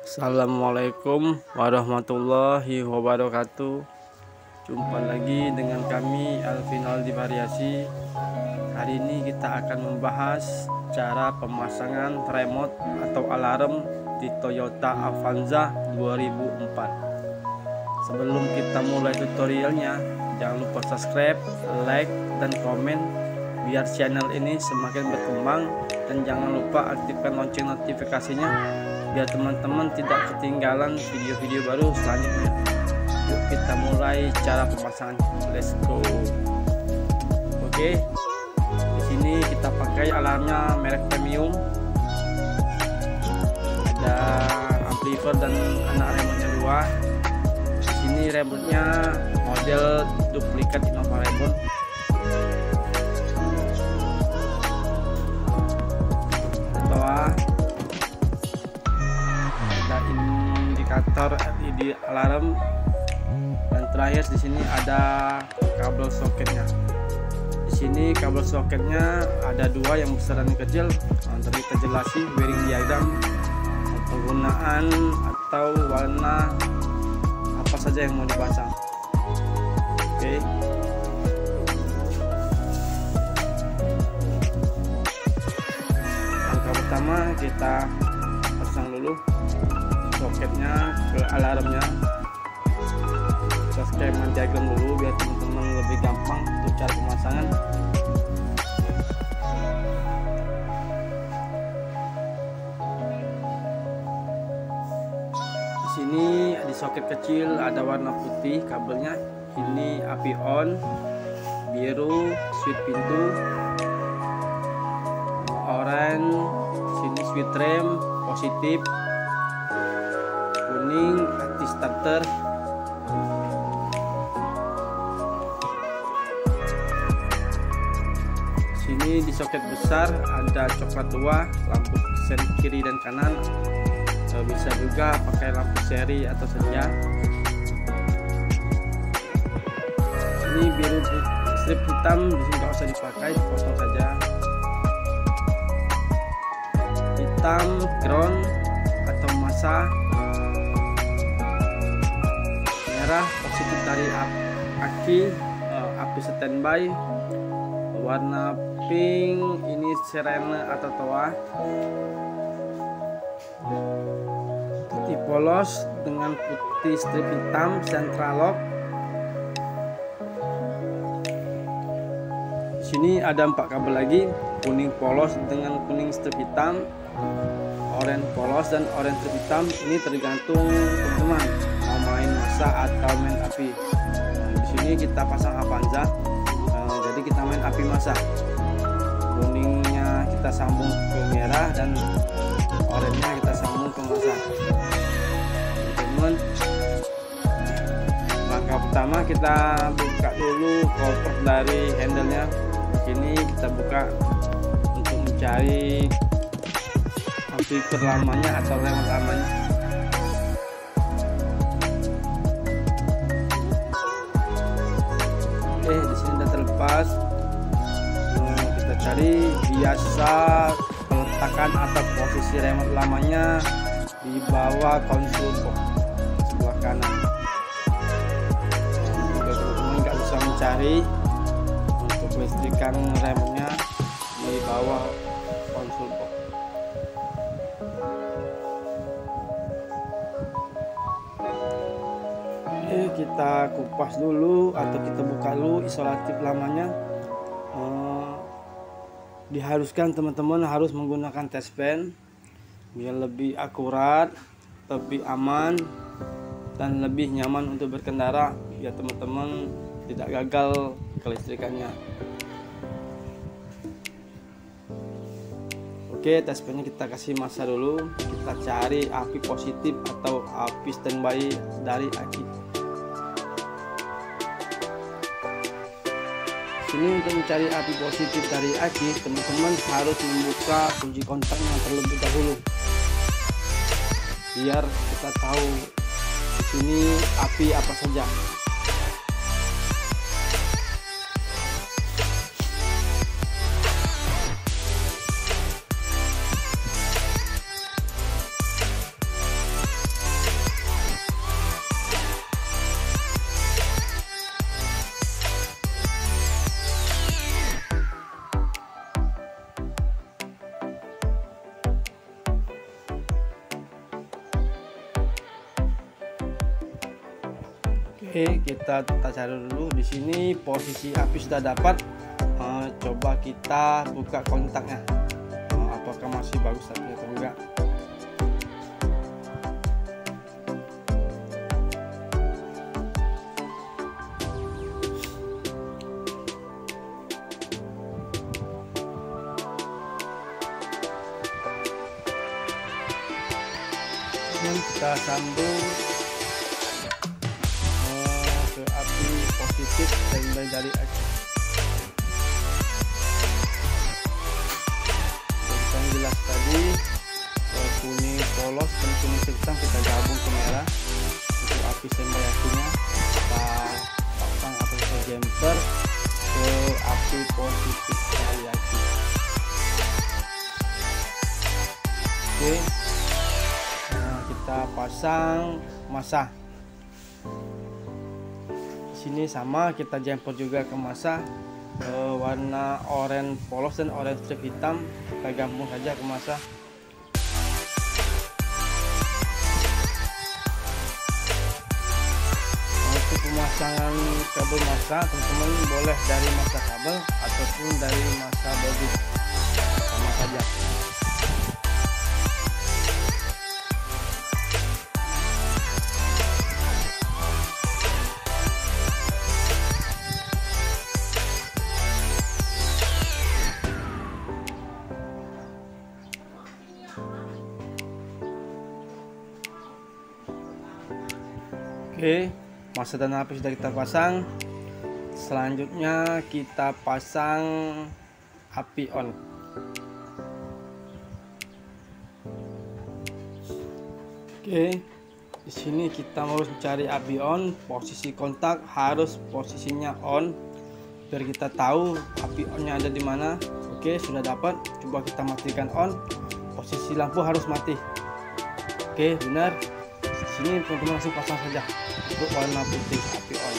Assalamualaikum warahmatullahi wabarakatuh. Jumpa lagi dengan kami Alvinal di Variasi. Hari ini kita akan membahas cara pemasangan remote atau alarm di Toyota Avanza 2004. Sebelum kita mulai tutorialnya, jangan lupa subscribe, like, dan komen biar channel ini semakin berkembang, dan jangan lupa aktifkan lonceng notifikasinya biar teman-teman tidak ketinggalan video-video baru selanjutnya. Yuk kita mulai cara pemasangan. Let's go. Oke. Di sini kita pakai alarmnya merek premium. Ada amplifier dan anak remote-nya dua. Di sini remote-nya model duplikat Innova Reborn. Indikator LED alarm, dan terakhir di sini ada kabel soketnya. Di sini kabel soketnya ada dua, yang besar dan yang kecil. Nanti kita jelasin wiring diagram, penggunaan atau warna apa saja yang mau dipasang. Oke. Langkah pertama kita pasang dulu soketnya ke alarmnya. Kita skema diagram dulu biar teman-teman lebih gampang untuk cara pemasangan. Di sini di soket kecil ada warna putih kabelnya. Ini api on, biru switch pintu, oranye sini switch rem positif, kuning anti starter. Sini di soket besar ada coklat dua, lampu sen kiri dan kanan. Bisa juga pakai lampu seri atau senja. Ini biru strip hitam, di sini nggak usah dipakai, dipotong saja. Hitam ground atau masa. Merah positif dari api standby. Warna pink ini sirene atau toa. Putih polos dengan putih strip hitam central lock. Di sini ada 4 kabel lagi, kuning polos dengan kuning strip hitam, oranye polos dan oranye strip hitam. Ini tergantung teman-teman mau main masa atau main api. Di sini kita pasang Avanza, jadi kita main api masa. Kuningnya kita sambung ke merah dan oranye kita sambung ke masa. Teman-teman, langkah pertama kita buka dulu koper dari handle-nya. Sini kita buka untuk mencari amplifier lamanya atau remote lamanya. Di sini sudah terlepas. Kita cari biasa peletakan atau posisi remote lamanya di bawah konsol box sebelah kanan. Jika teman-teman nggak bisa mencari, untuk listrikan remnya di bawah konsol box. Kita kupas dulu atau kita buka dulu isolatif lamanya. Diharuskan teman-teman harus menggunakan test pen biar lebih akurat, lebih aman, dan lebih nyaman untuk berkendara, biar teman-teman tidak gagal kelistrikannya. Oke, test pennya kita kasih masa dulu. Kita cari api positif atau api standby dari aki. Sini untuk mencari api positif dari aki, teman-teman harus membuka kunci kontaknya terlebih dahulu biar kita tahu di sini api apa saja. Oke, kita cari dulu. Di sini posisi api sudah dapat. Coba kita buka kontaknya. Apakah masih bagus api atau enggak? Kita sambung ke api positif dan mulai dari aja. Yang jelas tadi kuning polos dan kuning hitam kita gabung ke merah untuk api standby apinya. Kita pasang atau jumper ke api positif dari api. Oke. Kita pasang massa. Di sini sama, kita jumper juga ke massa warna oranye polos dan oranye strip hitam, kita gabung saja ke massa. Untuk pemasangan kabel massa, teman-teman boleh dari massa kabel ataupun dari massa bodi, sama saja. Oke, massa dan api sudah kita pasang. Selanjutnya kita pasang api on. Oke, di sini kita harus mencari api on. Posisi kontak harus posisinya on, biar kita tahu api onnya ada di mana. Oke, sudah dapat. Coba kita matikan on. Posisi lampu harus mati. Oke, benar. Sini teman-teman langsung pasang saja untuk warna putih api on.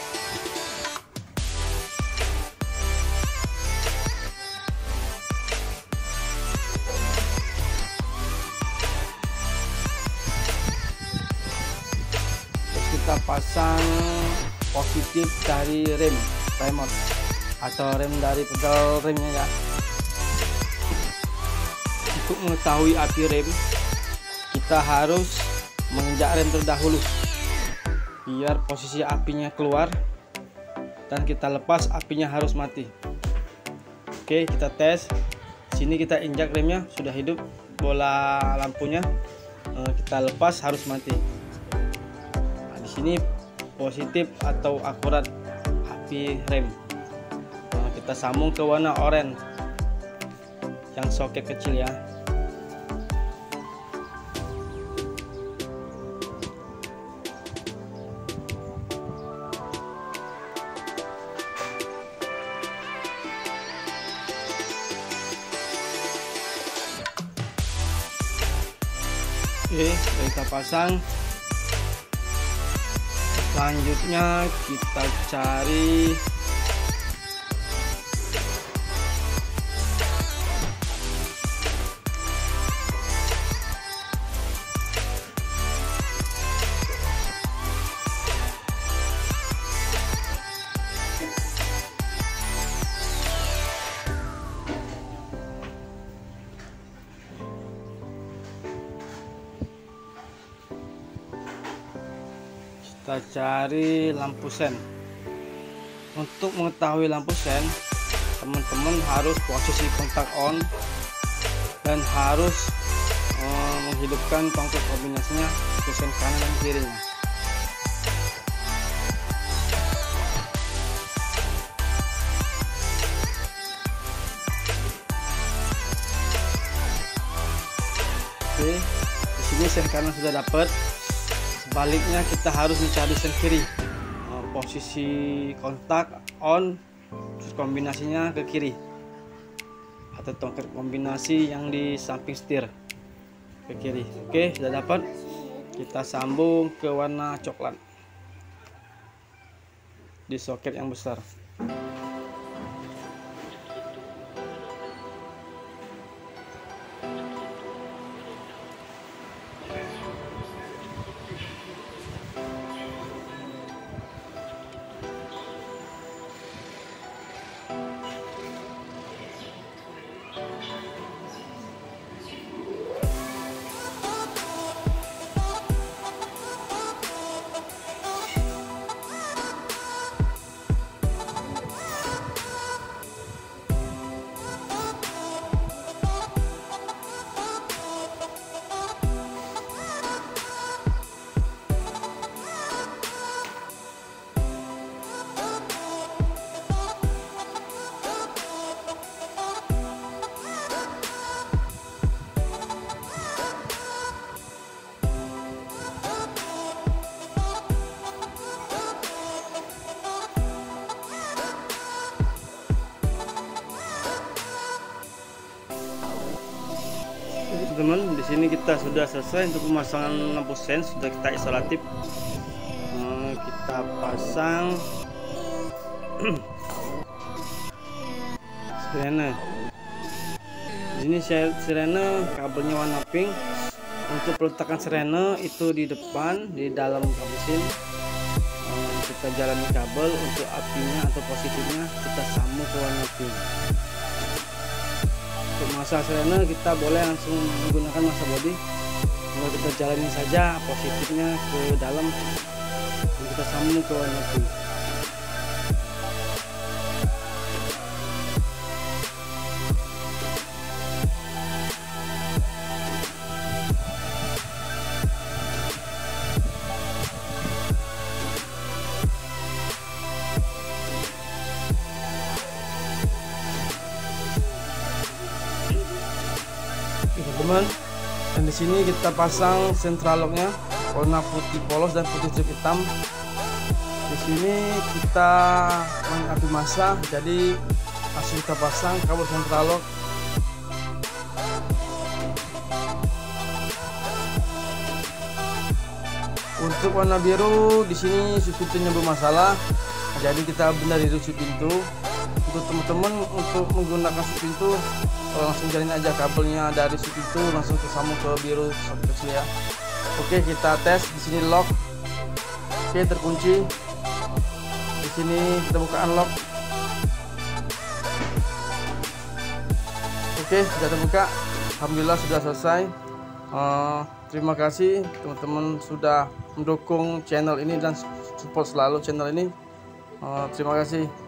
Terus kita pasang positif dari rem remote atau rem dari pedal remnya ya. Untuk mengetahui api rem, kita harus menginjak rem terdahulu biar posisi apinya keluar, dan kita lepas apinya harus mati. Oke, kita tes. Sini kita injak remnya, sudah hidup bola lampunya. Kita lepas harus mati. Nah, di sini positif atau akurat api rem. Kita sambung ke warna oranye yang soket kecil ya. Oke, kita pasang. Selanjutnya kita cari lampu sen. Untuk mengetahui lampu sen, teman-teman harus posisi kontak on dan harus menghidupkan tongkat kombinasinya ke sen kanan dan kirinya. Oke, di sini sen kanan sudah dapat. Sebaliknya kita harus mencari sen kiri. Posisi kontak on, terus kombinasinya ke kiri atau tongkat kombinasi yang di samping setir ke kiri. Oke, sudah dapat. Kita sambung ke warna coklat di soket yang besar. kita sudah selesai untuk pemasangan lampu sen, sudah kita isolatif. Kita pasang sirene. Di sini sirene kabelnya warna pink. Untuk peletakan sirene itu di depan, di dalam mesin. Kita jalani kabel untuk apinya atau positifnya kita sambung ke warna pink. Untuk masa sirene kita boleh langsung menggunakan masa body. Kalau kita jalani saja positifnya ke dalam, kita sambung ke warna pink. Teman-teman, dan di sini kita pasang sentral locknya warna putih polos dan putih strip hitam. Di sini kita main api massa, jadi langsung kita pasang kabel sentral lock. Untuk warna biru di sini sub pintunya bermasalah, jadi kita benerin sub pintu. Untuk teman-teman untuk menggunakan sub pintu, langsung jalin aja kabelnya dari sub pintu langsung kesambung ke biru kecil ya. Oke, kita tes. Di sini lock. Oke, terkunci. Di sini kita buka unlock. Oke, sudah terbuka. Alhamdulillah sudah selesai. Terima kasih teman-teman sudah mendukung channel ini dan support selalu channel ini. Terima kasih.